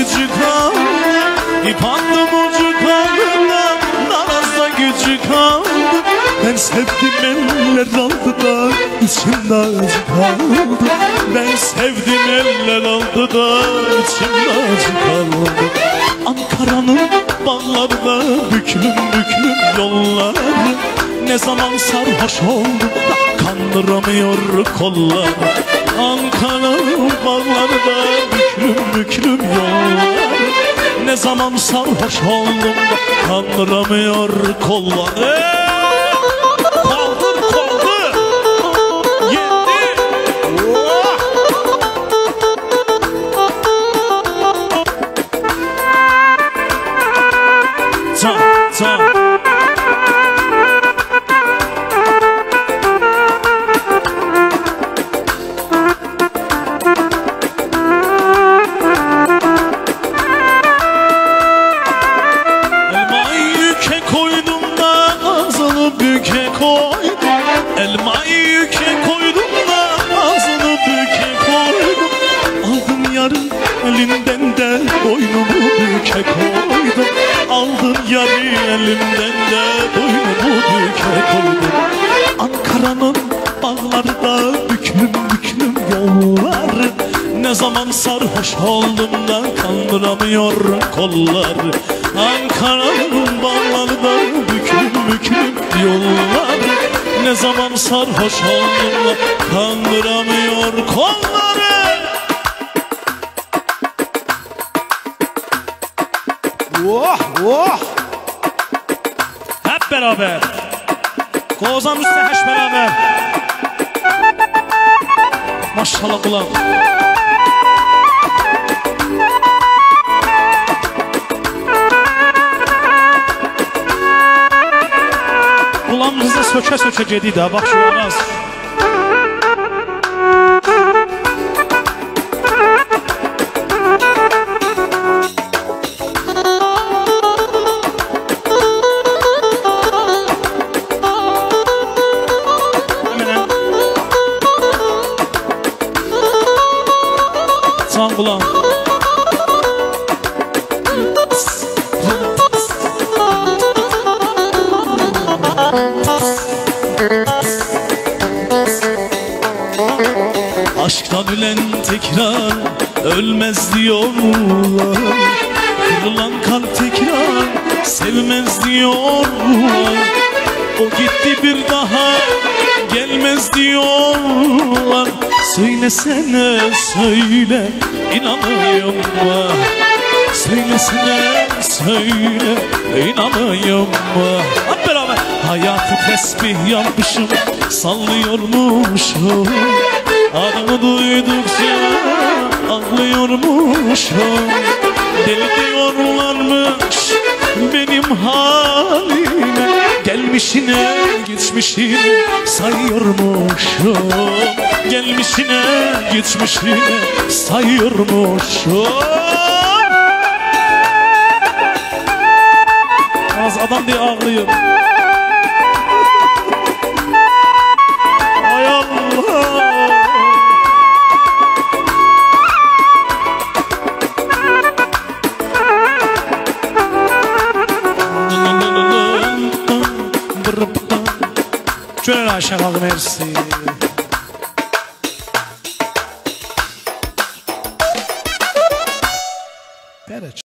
gücü kaldı, ip attım ucu kaldı, namazda gücü kaldı. Ben sevdim eller aldı da içimde acı kaldı. Ben sevdim eller aldı da içimde acı kaldı. Ankara'nın bağlarda büklüm büklüm yollar, ne zaman sarhoş oldu kandıramıyor kollar. Ankara'nın bağlarda büklüm büklüm yollar, ne zaman sarhoş oldum kandıramıyor kollar. Kaldır kaldır yetti. Can can büke koydum, elmayı yüke koydum da ağzını büke koydum. Aldım yarın elinden de boynumu büke koydum. Aldım yarı elimden de boynumu büke koydum. Ankara'nın bağlarda büklüm büklüm yollar, ne zaman sarhoş oldum da kandıramıyor kollar. Ankara'nın bağlarda büklüm büklüm yollar, ne zaman sarhoş oldum da kandıramıyor kolları. Oh oh. Hep beraber Kozan Müsteheş beraber. Maşallah ulan. Kulağımızda söke söke gediydi ha, bak şuraya az. Can kulağım. Aşktan ölen tekrar ölmez diyorlar, kırılan kalp tekrar sevmez diyorlar. O gitti bir daha gelmez diyorlar. Söylesene söyle inanıyorum mu? Söylesene söyle inanıyorum mu? Hep beraber. Hayatı tesbih yapmışım, sallıyormuşum. Adımı duydukça ağlıyormuşum. Deli diyorlarmış benim halime, gelmişine geçmişine sayıyormuşum. Gelmişine geçmişine sayıyormuşum. Az adam diye ağlıyor. Ay Allah. Şöyle aşağı kaldım hepsi.